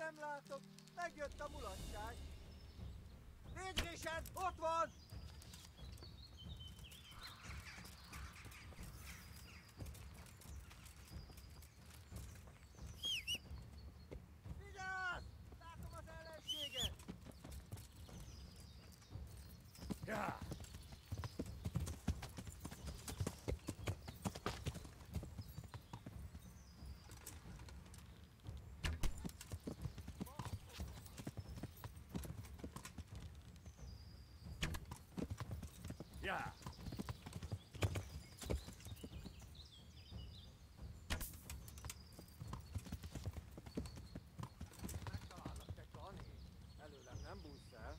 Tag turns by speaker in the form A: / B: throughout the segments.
A: nem látok, megjött a mulatság. Négy Richard, ott van! Vigyázz! Látom az ellenséget!
B: Ja! Ja!
A: Megtalálnak te, Kani. Előlem nem bújsz el.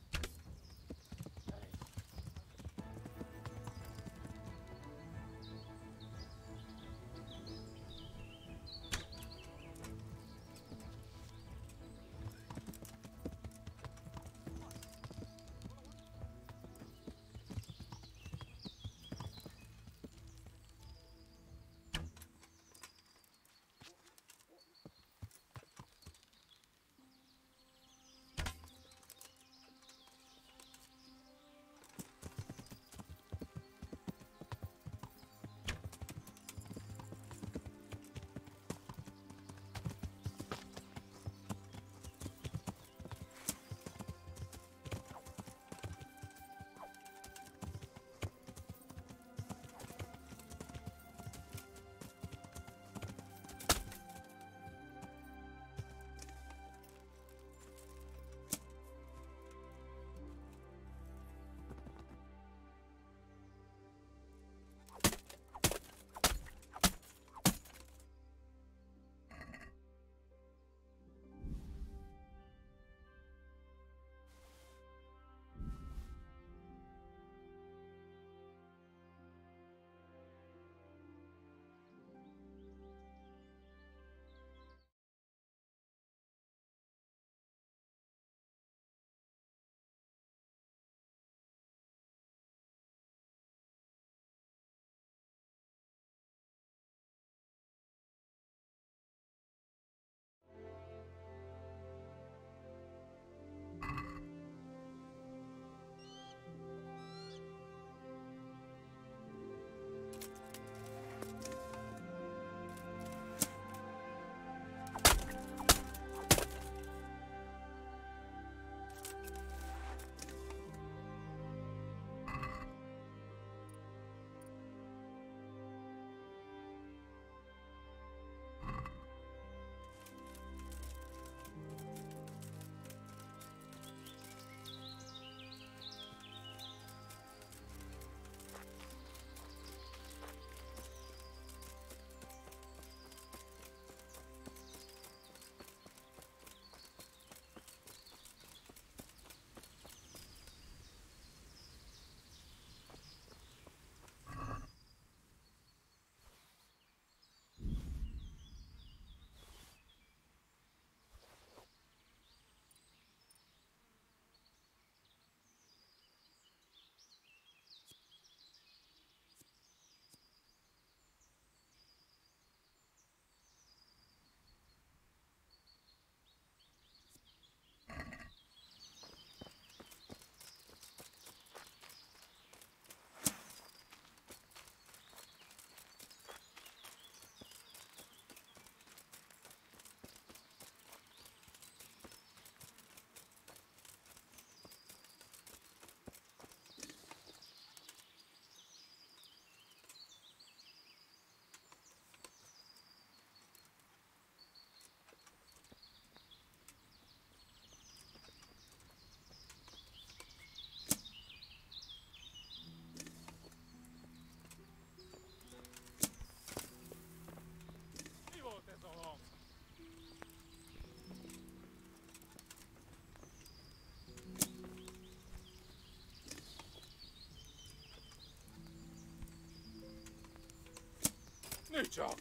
B: Nézd csak!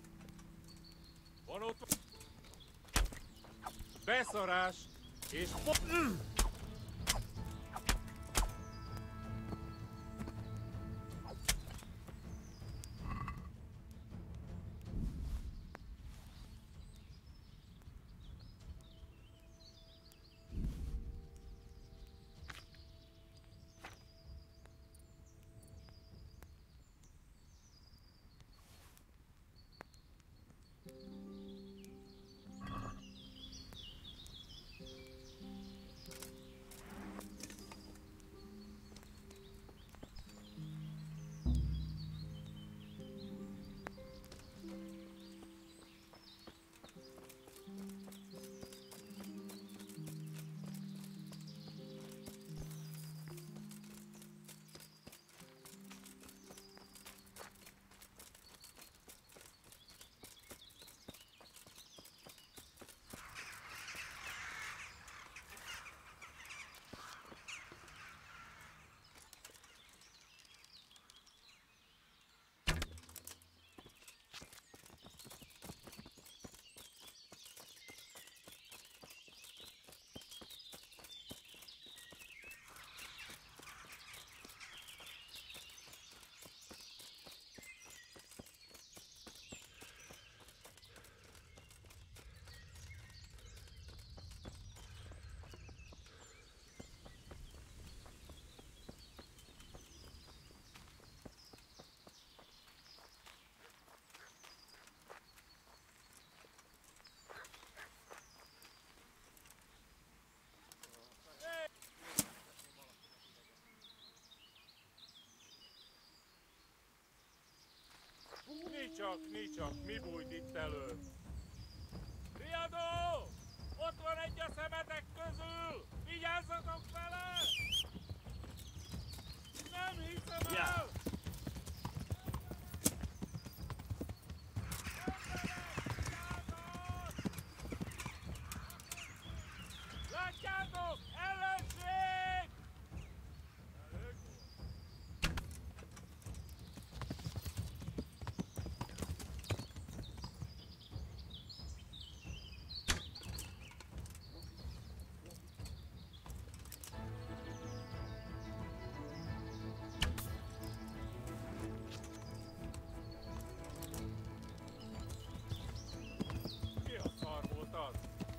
B: Van ott... Beszarás és... Nicsak, mi bújt itt elő? Riadó! Ott van egy a szemetek közül! Vigyázzatok vele! Nem hiszem el! Látjátok! Ellenség! Mi a szar volt az?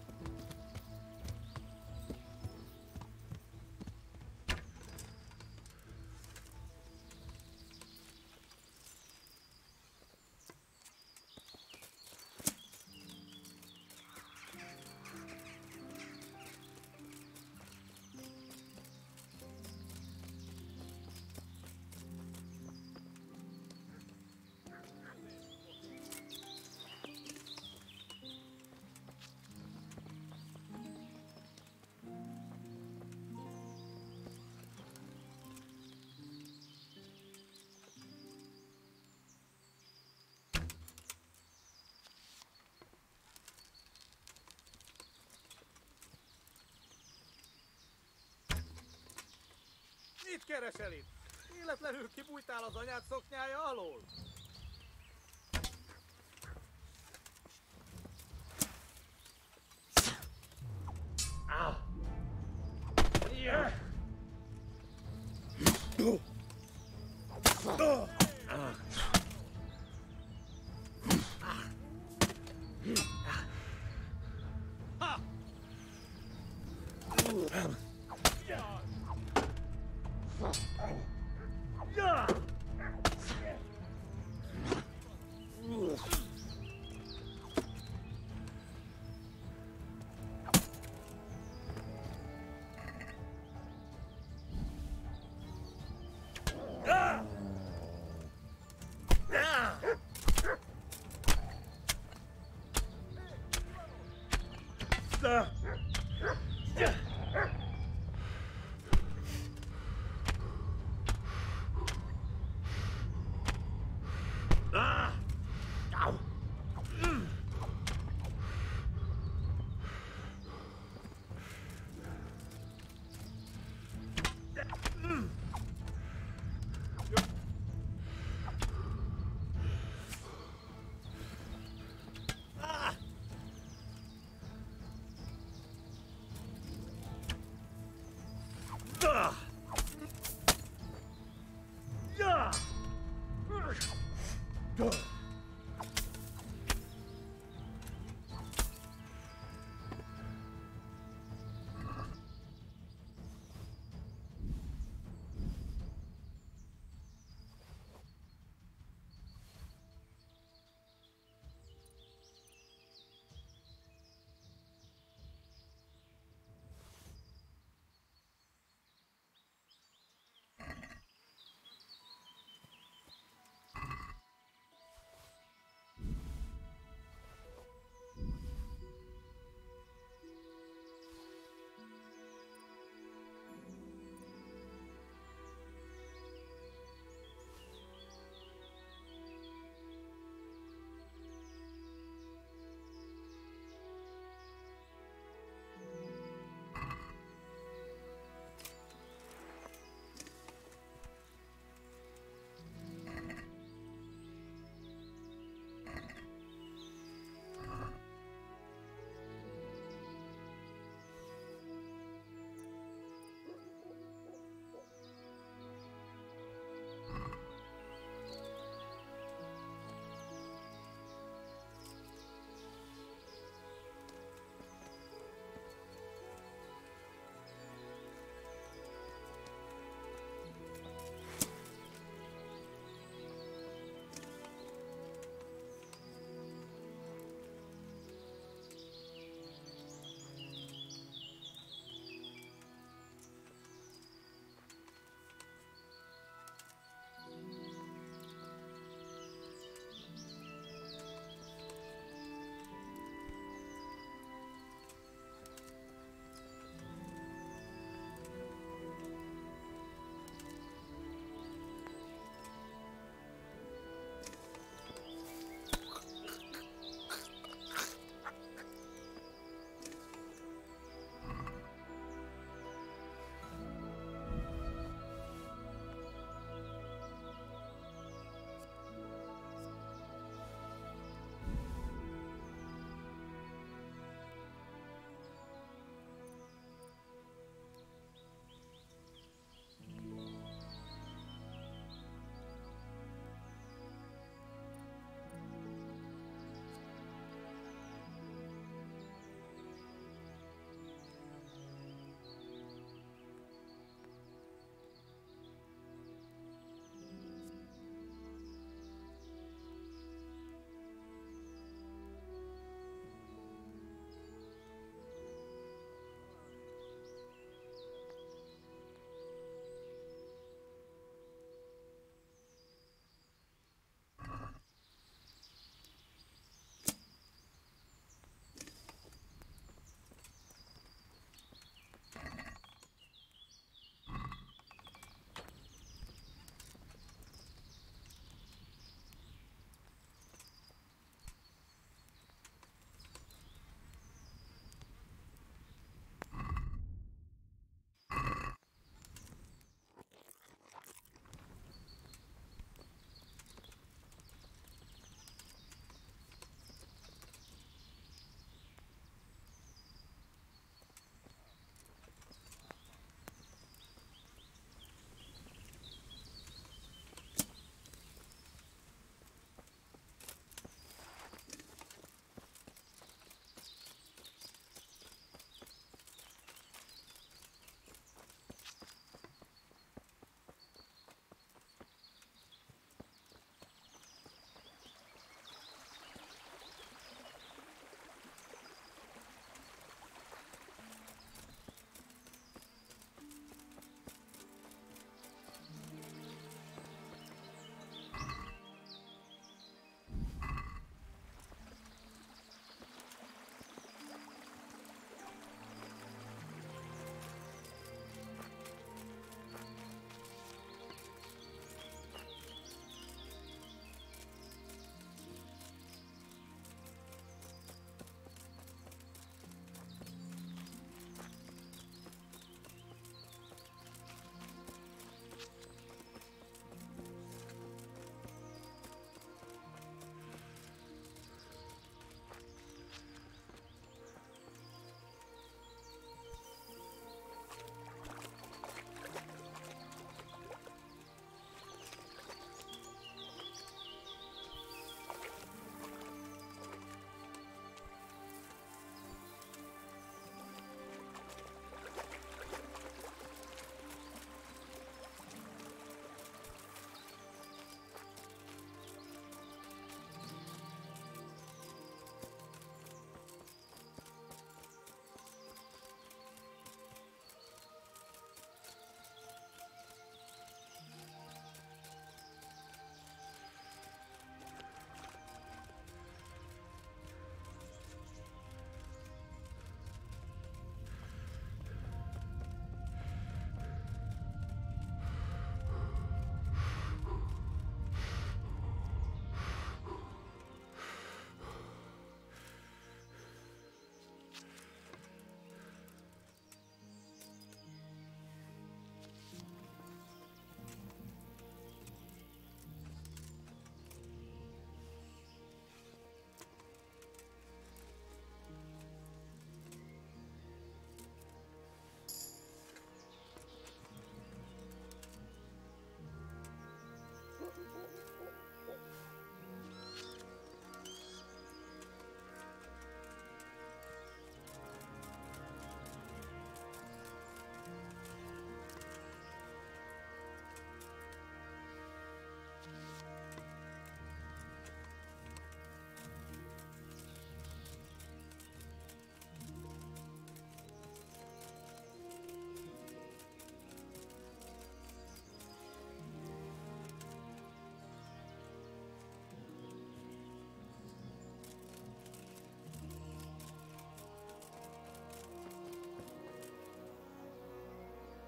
A: Mit keresel itt? Életlenül kibújtál az anyád szoknyája alól?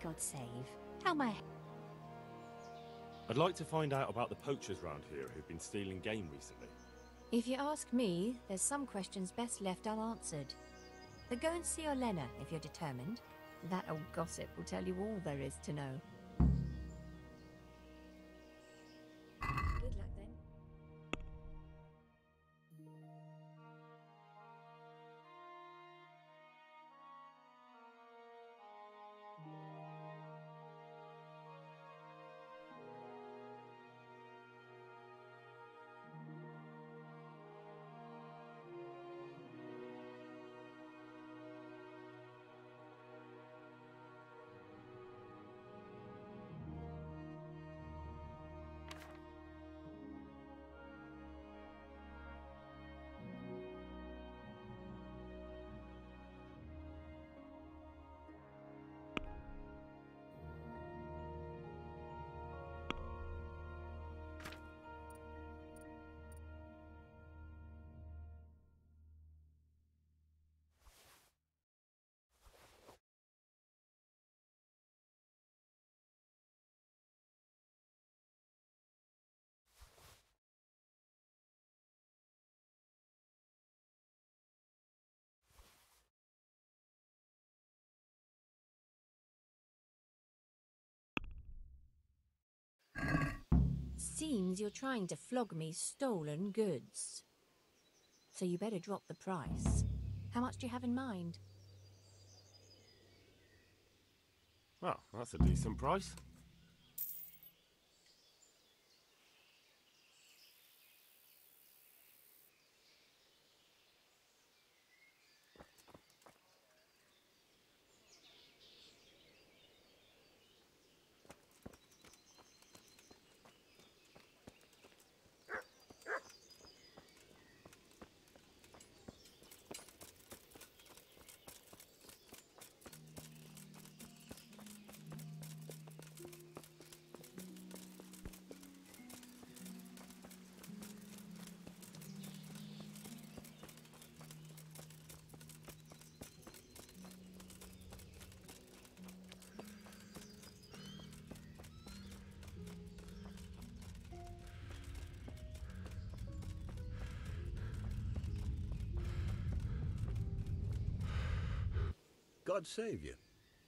C: God save. How may I...
D: I'd like to find out about the poachers round here who've been stealing game recently.
C: If you ask me, there's some questions best left unanswered. But go and see Olenna if you're determined. That old gossip will tell you all there is to know. Good luck then. Seems you're trying to flog me stolen goods. So you better drop the price. How much do you have in mind?
D: Well, that's a decent price.
E: God save you.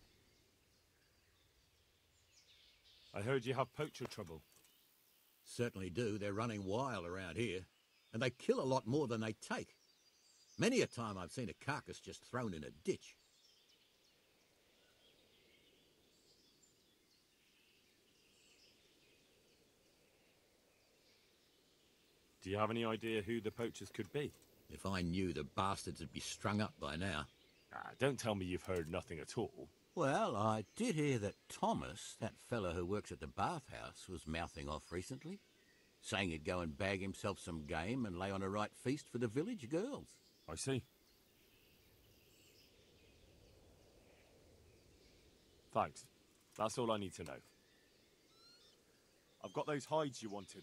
D: I heard you have poacher trouble.
E: Certainly do. They're running wild around here. And they kill a lot more than they take. Many a time I've seen a carcass just thrown in a ditch.
D: Do you have any idea who the poachers could be?
E: If I knew, the bastards would be strung up by now.
D: Don't tell me you've heard nothing at all.
E: Well, I did hear that Thomas, that fellow who works at the bathhouse, was mouthing off recently, saying he'd go and bag himself some game and lay on a right feast for the village girls.
D: I see. Thanks. That's all I need to know. I've got those hides you wanted.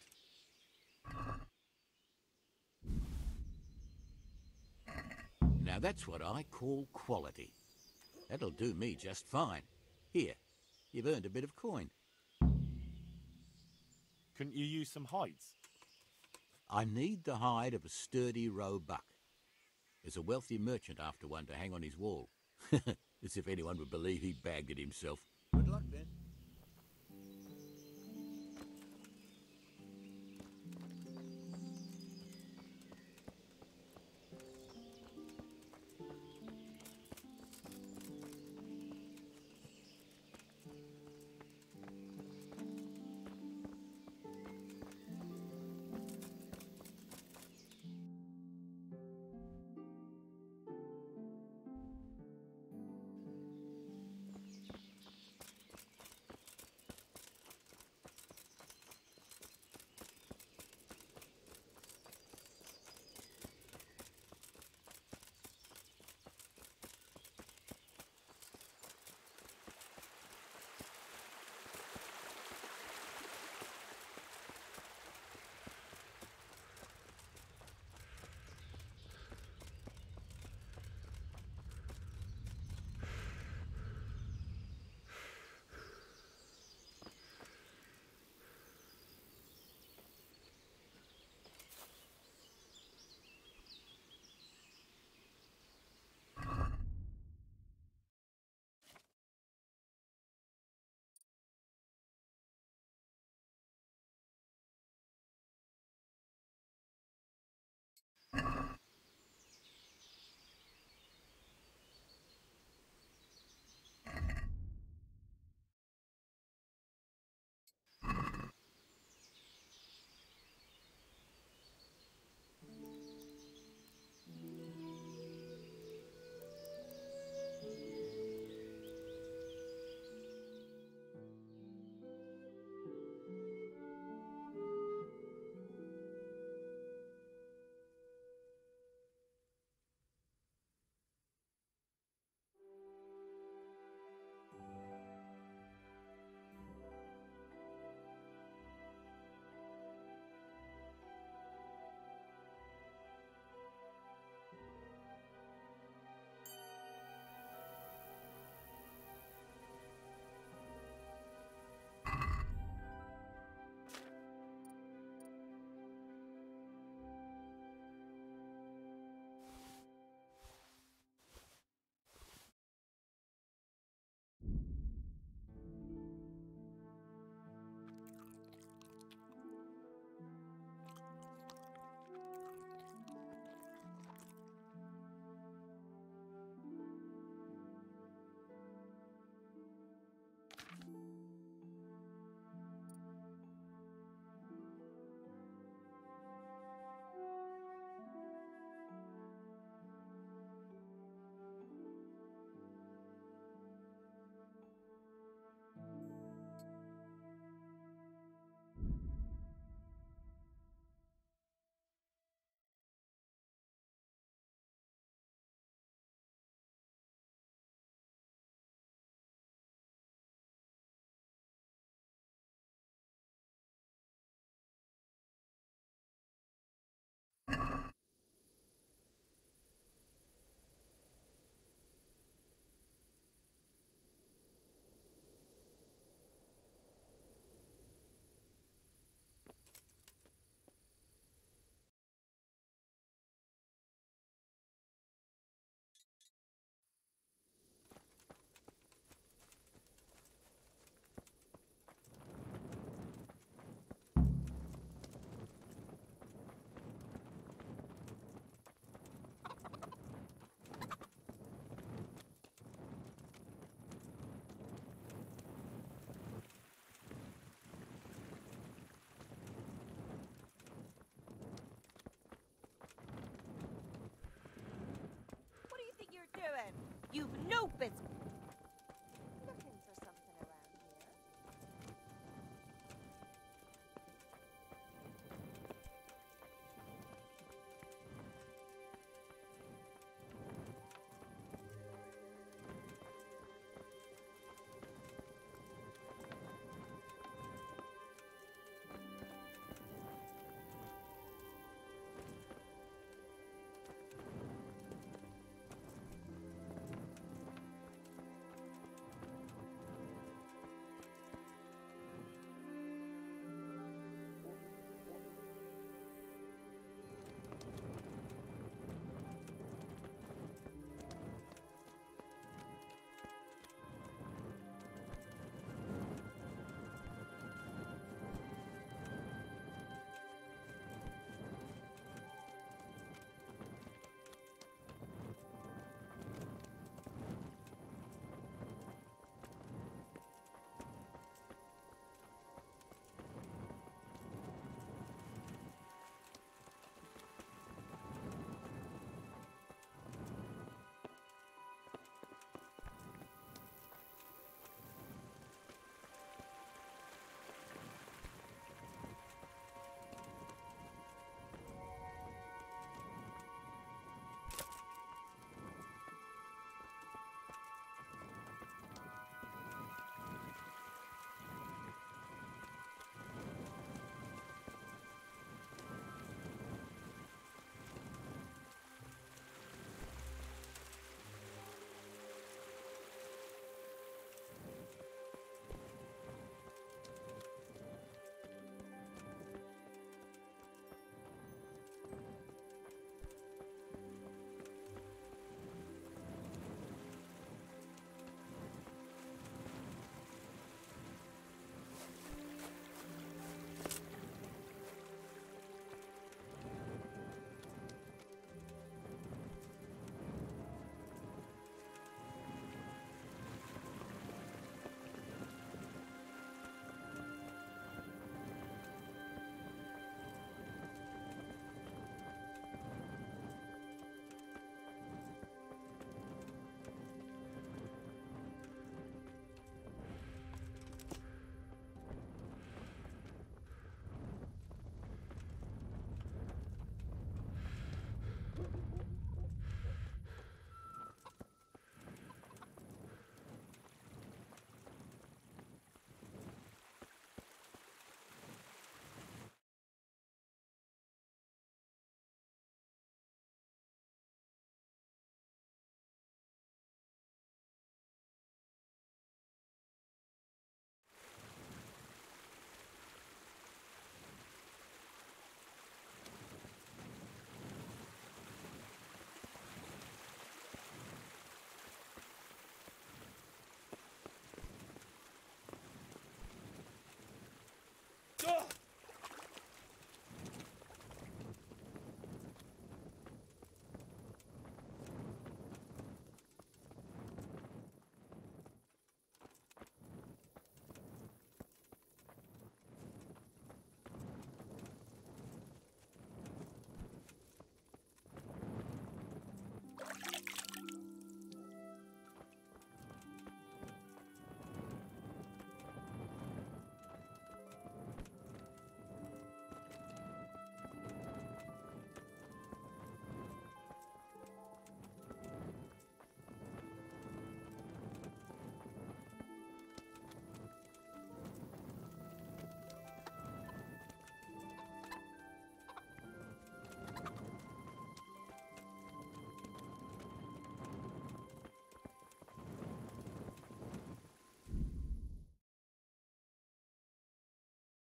E: Now that's what I call quality. That'll do me just fine. Here, you've earned a bit of coin.
D: Couldn't you use some hides?
E: I need the hide of a sturdy roe buck. There's a wealthy merchant after one to hang on his wall. As if anyone would believe he bagged it himself.